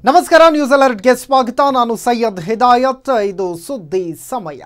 ನಮಸ್ಕಾರ ನ್ಯೂಸ್ ಅಲರ್ಟ್ಗೆ ಸ್ವಾಗತ. ನಾನು ಸೈಯದ್ ಹಿದಾಯತ್. ಇದು ಸುದ್ದಿ ಸಮಯ.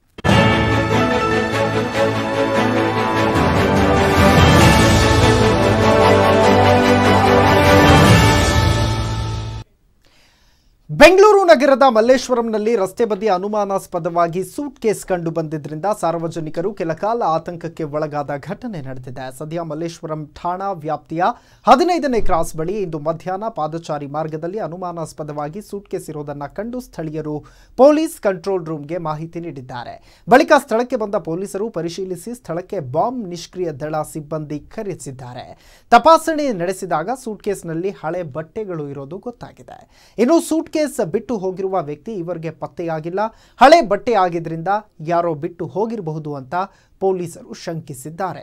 ಬೆಂಗಳೂರು ನಗರದ ಮಲ್ಲೇಶ್ವರಂನಲ್ಲಿ ರಸ್ತೆ ಬದಿ ಅನುಮಾನಾಸ್ಪದವಾಗಿ ಸೂಟ್ ಕೇಸ್ ಕಂಡು ಬಂದಿದ್ದರಿಂದ ಸಾರ್ವಜನಿಕರು ಕೆಲಕಾಲ ಆತಂಕಕ್ಕೆ ಒಳಗಾದ ಘಟನೆ ನಡೆದಿದೆ. ಸದ್ಯ ಮಲ್ಲೇಶ್ವರಂ ಠಾಣಾ ವ್ಯಾಪ್ತಿಯ 15ನೇ ಕ್ರಾಸ್ ಬಳಿ ಇಂದು ಮಧ್ಯಾಹ್ನ ಪಾದಚಾರಿ ಮಾರ್ಗದಲ್ಲಿ ಅನುಮಾನಾಸ್ಪದವಾಗಿ ಸೂಟ್ ಕೇಸ್ ಇರೋದನ್ನು ಕಂಡು ಸ್ಥಳೀಯರು ಪೊಲೀಸ್ ಕಂಟ್ರೋಲ್ ರೂಮ್ಗೆ ಮಾಹಿತಿ ನೀಡಿದ್ದಾರೆ. ಬಳಿಕ ಸ್ಥಳಕ್ಕೆ ಬಂದ ಪೊಲೀಸರು ಪರಿಶೀಲಿಸಿ ಸ್ಥಳಕ್ಕೆ ಬಾಂಬ್ ನಿಷ್ಕ್ರಿಯ ದಳ ಸಿಬ್ಬಂದಿ ಕರೆಸಿದ್ದಾರೆ. ತಪಾಸಣೆ ನಡೆಸಿದಾಗ ಸೂಟ್ ಕೇಸ್ನಲ್ಲಿ ಹಳೆ ಬಟ್ಟೆಗಳು ಇರೋದು ಗೊತ್ತಾಗಿದೆ. ಇನ್ನು ಸೂಟ್ ಕೇಸ್ ಬಿಟ್ಟು ಹೋಗಿರುವ ವ್ಯಕ್ತಿ ಇವರಿಗೆ ಪತ್ತೆಯಾಗಿಲ್ಲ. ಹಳೆ ಬಟ್ಟೆ ಆಗಿದ್ರಿಂದ ಯಾರೋ ಬಿಟ್ಟು ಹೋಗಿರಬಹುದು ಅಂತ ಪೊಲೀಸರು ಶಂಕಿಸಿದ್ದಾರೆ.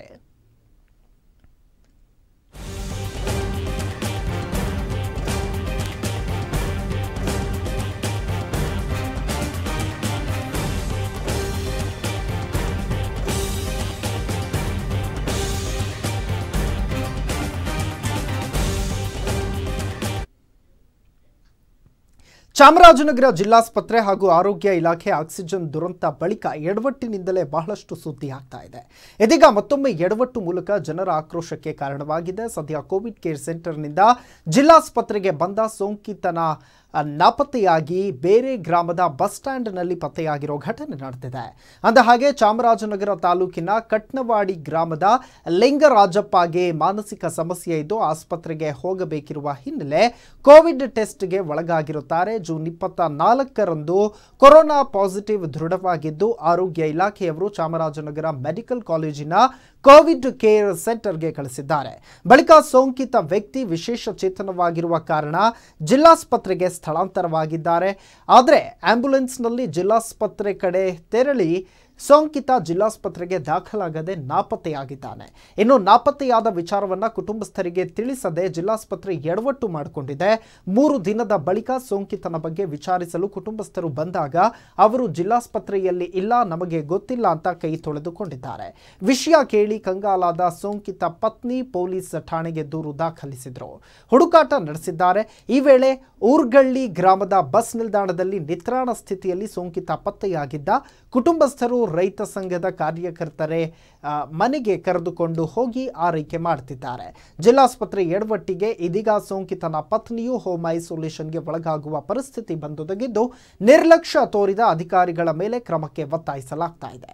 ಚಾಮರಾಜನಗರ ಜಿಲ್ಲಾಸ್ಪತ್ರೆ ಹಾಗೂ ಆರೋಗ್ಯ ಇಲಾಖೆ ಆಕ್ಸಿಜನ್ ದುರಂತ ಬಳಿಕ ಎಡವಟ್ಟಿನಿಂದಲೇ ಬಹಳಷ್ಟು ಸುದ್ದಿ ಆಗ್ತಾ ಇದೆ. ಇದೀಗ ಮತ್ತೊಮ್ಮೆ ಎಡವಟ್ಟು ಮೂಲಕ ಜನರ ಆಕ್ರೋಶಕ್ಕೆ ಕಾರಣವಾಗಿದೆ. ಸದ್ಯ ಕೋವಿಡ್ ಕೇರ್ ಸೆಂಟರ್ನಿಂದ ಜಿಲ್ಲಾಸ್ಪತ್ರೆಗೆ ಬಂದ ಸೋಂಕಿತನ ನಾಪತ್ತೆಯಾಗಿ ಬೇರೆ ಗ್ರಾಮದ ಬಸ್ ಸ್ಟ್ಯಾಂಡ್ನಲ್ಲಿ ಪತ್ತೆಯಾಗಿರೋ ಘಟನೆ ನಡೆದಿದೆ. ಅಂದಹಾಗೆ ಚಾಮರಾಜನಗರ ತಾಲೂಕಿನ ಕಟ್ನವಾಡಿ ಗ್ರಾಮದ ಲಿಂಗರಾಜಪ್ಪಗೆ ಮಾನಸಿಕ ಸಮಸ್ಯೆ ಇದ್ದು ಆಸ್ಪತ್ರೆಗೆ ಹೋಗಬೇಕಿರುವ ಹಿನ್ನೆಲೆ ಕೋವಿಡ್ ಟೆಸ್ಟ್ಗೆ ಒಳಗಾಗಿರುತ್ತಾರೆ. ಜೂನ್ 24ರಂದು ಕೊರೋನಾ ಪಾಸಿಟಿವ್ ದೃಢವಾಗಿದ್ದು ಆರೋಗ್ಯ ಇಲಾಖೆಯವರು ಚಾಮರಾಜನಗರ ಮೆಡಿಕಲ್ ಕಾಲೇಜಿನ ಕೋವಿಡ್ ಕೇರ್ ಸೆಂಟರ್ಗೆ ಕಳಿಸಿದ್ದಾರೆ. ಬಳಿಕ ಸೋಂಕಿತ ವ್ಯಕ್ತಿ ವಿಶೇಷ ಚೇತನವಾಗಿರುವ ಕಾರಣ ಜಿಲ್ಲಾಸ್ಪತ್ರೆಗೆ ಸ್ಥಳಾಂತರವಾಗಿದ್ದಾರೆ. ಆದರೆ ಆಂಬ್ಯುಲೆನ್ಸ್ನಲ್ಲಿ ಜಿಲ್ಲಾಸ್ಪತ್ರೆ ಕಡೆ ತೆರಳಿ ಸೋಂಕಿತ ಜಿಲ್ಲಾಸ್ಪತ್ರೆಗೆ ದಾಖಲಾಗದೆ ನಾಪತ್ತೆಯಾಗಿದ್ದಾನೆ. ಇನ್ನು ನಾಪತ್ತೆಯಾದ ವಿಚಾರವನ್ನು ಕುಟುಂಬಸ್ಥರಿಗೆ ತಿಳಿಸದೆ ಜಿಲ್ಲಾಸ್ಪತ್ರೆ ಎಡವಟ್ಟು ಮಾಡಿಕೊಂಡಿದೆ. 3 ದಿನದ ಬಳಿಕ ಸೋಂಕಿತನ ಬಗ್ಗೆ ವಿಚಾರಿಸಲು ಕುಟುಂಬಸ್ಥರು ಬಂದಾಗ ಅವರು ಜಿಲ್ಲಾಸ್ಪತ್ರೆಯಲ್ಲಿ ಇಲ್ಲ, ನಮಗೆ ಗೊತ್ತಿಲ್ಲ ಅಂತ ಕೈ ತೊಳೆದುಕೊಂಡಿದ್ದಾರೆ. ವಿಷಯ ಕೇಳಿ ಕಂಗಾಲಾದ ಸೋಂಕಿತ ಪತ್ನಿ ಪೊಲೀಸ್ ಠಾಣೆಗೆ ದೂರು ದಾಖಲಿಸಿದರು. ಹುಡುಕಾಟ ನಡೆಸಿದ್ದಾರೆ. ಈ ವೇಳೆ ಊರ್ಗಳ್ಳಿ ಗ್ರಾಮದ ಬಸ್ ನಿಲ್ದಾಣದಲ್ಲಿ ನಿತ್ರಾಣ ಸ್ಥಿತಿಯಲ್ಲಿ ಸೋಂಕಿತ ಪತ್ತೆಯಾಗಿದ್ದ. ಕುಟುಂಬಸ್ಥರು ರೈತ ಸಂಘದ ಕಾರ್ಯಕರ್ತರೇ ಮನೆಗೆ ಕರೆದುಕೊಂಡು ಹೋಗಿ ಆರೈಕೆ ಮಾಡುತ್ತಿದ್ದಾರೆ. ಜಿಲ್ಲಾಸ್ಪತ್ರೆ ಎಡವಟ್ಟಿಗೆ ಇದೀಗ ಸೋಂಕಿತನ ಪತ್ನಿಯು ಹೋಮ್ ಐಸೋಲೇಷನ್ಗೆ ಒಳಗಾಗುವ ಪರಿಸ್ಥಿತಿ ಬಂದೊದಗಿದ್ದು ನಿರ್ಲಕ್ಷ್ಯ ತೋರಿದ ಅಧಿಕಾರಿಗಳ ಮೇಲೆ ಕ್ರಮಕ್ಕೆ ಒತ್ತಾಯಿಸಲಾಗ್ತಾ ಇದೆ.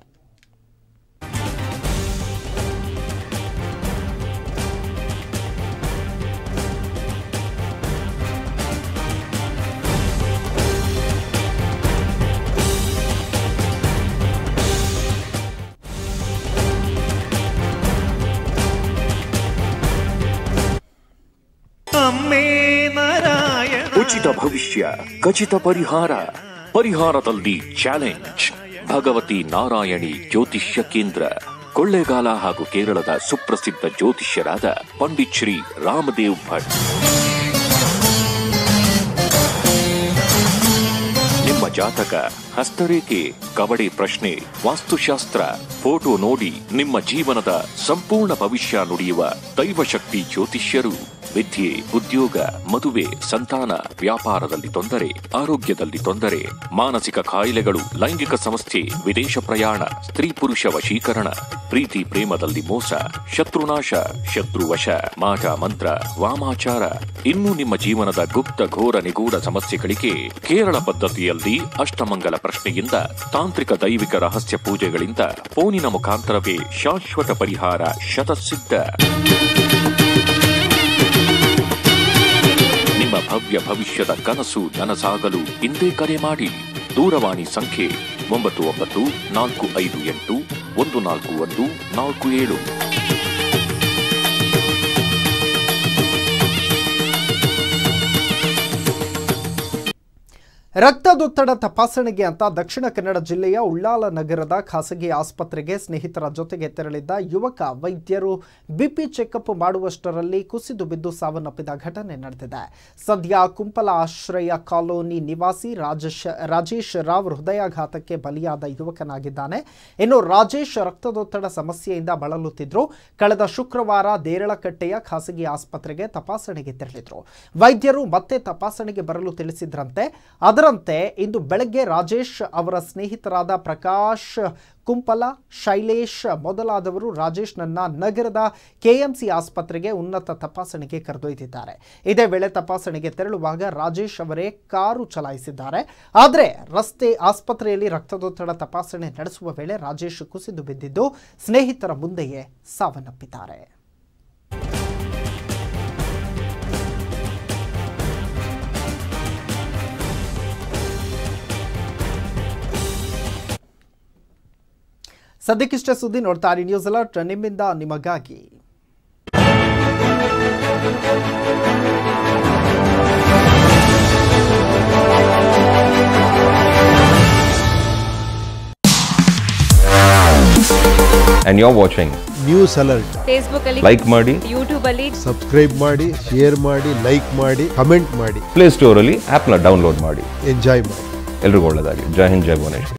ಉಚಿತ ಭವಿಷ್ಯ, ಖಚಿತ ಪರಿಹಾರ, ಪರಿಹಾರದಲ್ಲಿ ಚಾಲೆಂಜ್. ಭಗವತಿ ನಾರಾಯಣಿ ಜ್ಯೋತಿಷ್ಯ ಕೇಂದ್ರ, ಕೊಳ್ಳೇಗಾಲ ಹಾಗೂ ಕೇರಳದ ಸುಪ್ರಸಿದ್ಧ ಜ್ಯೋತಿಷ್ಯರಾದ ಪಂಡಿತ್ ಶ್ರೀ ರಾಮದೇವ್ ಭಟ್. ನಿಮ್ಮ ಜಾತಕ, ಹಸ್ತರೇಖೆ, ಕವಡೆ ಪ್ರಶ್ನೆ, ವಾಸ್ತುಶಾಸ್ತ್ರ, ಫೋಟೋ ನೋಡಿ ನಿಮ್ಮ ಜೀವನದ ಸಂಪೂರ್ಣ ಭವಿಷ್ಯ ನುಡಿಯುವ ದೈವಶಕ್ತಿ ಜ್ಯೋತಿಷ್ಯರು. ವಿದ್ಯೆ, ಉದ್ಯೋಗ, ಮದುವೆ, ಸಂತಾನ, ವ್ಯಾಪಾರದಲ್ಲಿ ತೊಂದರೆ, ಆರೋಗ್ಯದಲ್ಲಿ ತೊಂದರೆ, ಮಾನಸಿಕ ಕಾಯಿಲೆಗಳು, ಲೈಂಗಿಕ ಸಮಸ್ಯೆ, ವಿದೇಶ ಪ್ರಯಾಣ, ಸ್ತ್ರೀ ಪುರುಷ ವಶೀಕರಣ, ಪ್ರೀತಿ ಪ್ರೇಮದಲ್ಲಿ ಮೋಸ, ಶತ್ರುನಾಶ, ಶತ್ರುವಶ, ಮಾಟ ಮಂತ್ರ, ವಾಮಾಚಾರ, ಇನ್ನು ನಿಮ್ಮ ಜೀವನದ ಗುಪ್ತ ಘೋರ ನಿಗೂಢ ಸಮಸ್ಯೆಗಳಿಗೆ ಕೇರಳ ಪದ್ಧತಿಯಲ್ಲಿ ಅಷ್ಟಮಂಗಲ ಪ್ರಶ್ನೆಯಿಂದ ತಾಂತ್ರಿಕ ದೈವಿಕ ರಹಸ್ಯ ಪೂಜೆಗಳಿಂದ ಫೋನಿನ ಮುಖಾಂತರವೇ ಶಾಶ್ವತ ಪರಿಹಾರ ಶತಸಿದ್ಧ. ನಿಮ್ಮ ಭವ್ಯ ಭವಿಷ್ಯದ ಕನಸು ನನಸಾಗಲು ಇಂದೇ ಕರೆ ಮಾಡಿ. ದೂರವಾಣಿ ಸಂಖ್ಯೆ 9945814147. ರಕ್ತದೊತ್ತಡ ತಪಾಸಣೆಗೆ ಅಂತ ದಕ್ಷಿಣ ಕನ್ನಡ ಜಿಲ್ಲೆಯ ಉಳ್ಳಾಲ ನಗರದ ಖಾಸಗಿ ಆಸ್ಪತ್ರೆಗೆ ಸ್ನೇಹಿತರ ಜೊತೆಗೆ ತೆರಳಿದ್ದ ಯುವಕ ವೈದ್ಯರು ಬಿಪಿ ಚೆಕಪ್ ಮಾಡುವಷ್ಟರಲ್ಲಿ ಕುಸಿದು ಬಿದ್ದು ಸಾವನ್ನಪ್ಪಿದ ಘಟನೆ ನಡೆದಿದೆ. ಸದ್ಯ ಕುಂಪಲ ಆಶ್ರಯ ಕಾಲೋನಿ ನಿವಾಸಿ ರಾಜೇಶ್ ರಾವ್ ಹೃದಯಾಘಾತಕ್ಕೆ ಬಲಿಯಾದ ಯುವಕನಾಗಿದ್ದಾನೆ. ಇನ್ನು ರಾಜೇಶ್ ರಕ್ತದೊತ್ತಡ ಸಮಸ್ಯೆಯಿಂದ ಬಳಲುತ್ತಿದ್ರು. ಕಳೆದ ಶುಕ್ರವಾರ ದೇರಳಕಟ್ಟೆಯ ಖಾಸಗಿ ಆಸ್ಪತ್ರೆಗೆ ತಪಾಸಣೆಗೆ ತೆರಳಿದ್ರು. ವೈದ್ಯರು ಮತ್ತೆ ತಪಾಸಣೆಗೆ ಬರಲು ತಿಳಿಸಿದ್ರಂತೆ. ಅದರಂತೆ ಇಂದು ಬೆಳಗ್ಗೆ ರಾಜೇಶ್ ಅವರ ಸ್ನೇಹಿತರಾದ ಪ್ರಕಾಶ್, ಕುಂಪಲ, ಶೈಲೇಶ್ ಮೊದಲಾದವರು ರಾಜೇಶ್ನನ್ನ ನಗರದ ಕೆಎಂಸಿ ಆಸ್ಪತ್ರೆಗೆ ಉನ್ನತ ತಪಾಸಣೆಗೆ ಕರೆದೊಯ್ದಿದ್ದಾರೆ. ಇದೇ ವೇಳೆ ತಪಾಸಣೆಗೆ ತೆರಳುವಾಗ ರಾಜೇಶ್ ಅವರೇ ಕಾರು ಚಲಾಯಿಸಿದ್ದಾರೆ. ಆದರೆ ಆಸ್ಪತ್ರೆಯಲ್ಲಿ ರಕ್ತದೊತ್ತಡ ತಪಾಸಣೆ ನಡೆಸುವ ವೇಳೆ ರಾಜೇಶ್ ಕುಸಿದು ಬಿದ್ದಿದ್ದು ಸ್ನೇಹಿತರ ಮುಂದೆಯೇ ಸಾವನ್ನಪ್ಪಿದ್ದಾರೆ. ಸದ್ಯಕ್ಕಿಷ್ಟೇ ಸುದ್ದಿ. ನೋಡ್ತಾ ಇರಿ ನ್ಯೂಸ್ ಅಲರ್ಟ್, ನಿಮ್ಮಿಂದ ನಿಮಗಾಗಿ. And you're watching news alert. Facebook ಅಲ್ಲಿ like ಮಾಡಿ, ಯೂಟ್ಯೂಬ್ ಅಲ್ಲಿ ಸಬ್ಸ್ಕ್ರೈಬ್ ಮಾಡಿ, ಶೇರ್ ಮಾಡಿ, ಲೈಕ್ ಮಾಡಿ, ಕಮೆಂಟ್ ಮಾಡಿ. ಪ್ಲೇ ಸ್ಟೋರ್ ಅಲ್ಲಿ ಆಪ್ ನ ಡೌನ್ಲೋಡ್ ಮಾಡಿ. ಎಂಜಾಯ್ ಮಾಡಿ. ಎಲ್ರಿಗೂ ಒಳ್ಳೆಯದಾಗಲಿ. ಜೈ ಹಿಂದ್, ಜೈ ಭುವನೇಶ್ವರಿ.